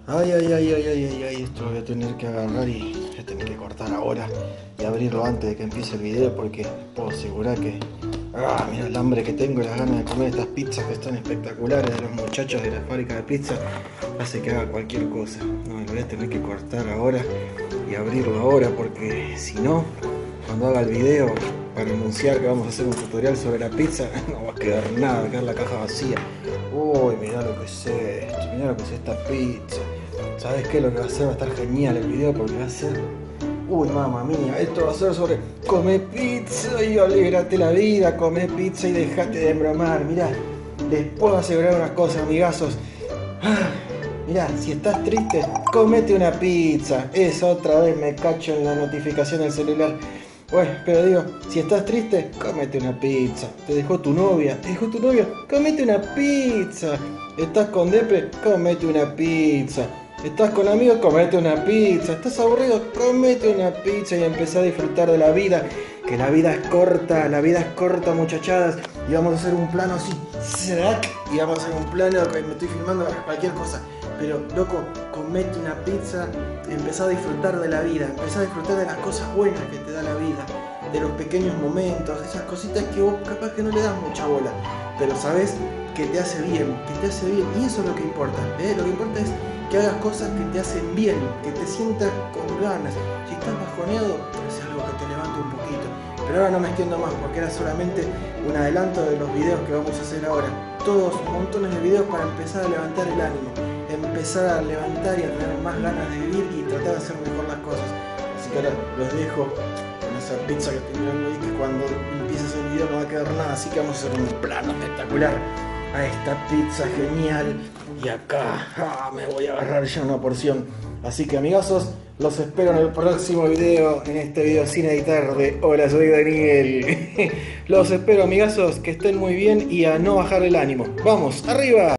Ay, ay, ay, ay, ay, ay, ay, esto lo voy a tener que agarrar y voy a tener que cortar ahora y abrirlo antes de que empiece el video porque puedo asegurar que... mira el hambre que tengo y las ganas de comer estas pizzas que están espectaculares de los muchachos de la fábrica de pizza. Hace que haga cualquier cosa. No, lo voy a tener que cortar ahora y abrirlo ahora porque si no, cuando haga el video para anunciar que vamos a hacer un tutorial sobre la pizza, no va a quedar nada, va a quedar la caja vacía. Uy, mirá lo que es esto, mirá lo que es esta pizza. ¿Sabes qué? Lo que va a hacer va a estar genial el video porque va a ser... Uy, mamá mía, esto va a ser sobre... Come pizza y alégrate la vida, come pizza y dejate de embromar. Mirá, les puedo asegurar unas cosas, amigazos. Mirá, si estás triste, comete una pizza. Eso otra vez me cacho en la notificación del celular. Bueno, pero digo, si estás triste, cómete una pizza. Te dejó tu novia, cómete una pizza. Estás con depre, cómete una pizza. Estás con amigos, comete una pizza. Estás aburrido, comete una pizza y empezá a disfrutar de la vida. Que la vida es corta, muchachadas. Y vamos a hacer un plano así, y vamos a hacer un plano que me estoy filmando cualquier cosa. Pero, loco, comete una pizza, empezá a disfrutar de la vida, empezá a disfrutar de las cosas buenas que te da la vida, de los pequeños momentos, esas cositas que vos capaz que no le das mucha bola, pero sabés que te hace bien, y eso es lo que importa, ¿eh? Lo que importa es que hagas cosas que te hacen bien, que te sientas con ganas. Si estás bajoneado, haz algo que te levante un poquito. Pero ahora no me extiendo más porque era solamente un adelanto de los videos que vamos a hacer ahora. Todos montones de videos para empezar a levantar el ánimo, empezar a levantar y a tener más ganas de vivir y tratar de hacer mejor las cosas. Así que ahora los dejo con esa pizza que estoy mirando ahí, que cuando empieces el video no va a quedar nada. Así que vamos a hacer un plano espectacular a esta pizza genial. Y acá me voy a agarrar ya una porción. Así que, amigazos, los espero en el próximo video, en este video sin editar de Hola, soy Daniel. Los espero, amigazos, que estén muy bien y a no bajar el ánimo. ¡Vamos, arriba!